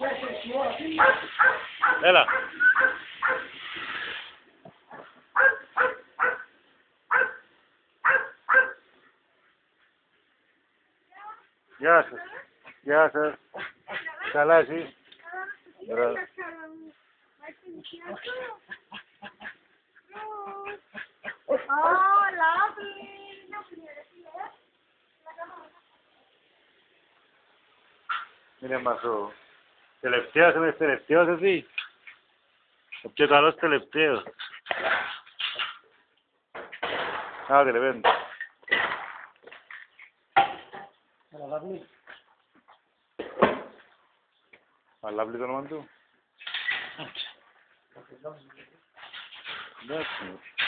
Έλα. Γεια σας. Γεια σας. Καλά εσύ. Μπράβο. Είναι μασό. Τελευταίος είμαι τελευταίος εσύ. Ο πιο καλός τελευταίος. Άντε λεβέντε. Αλάβλη το όνομα του. Εντάξει.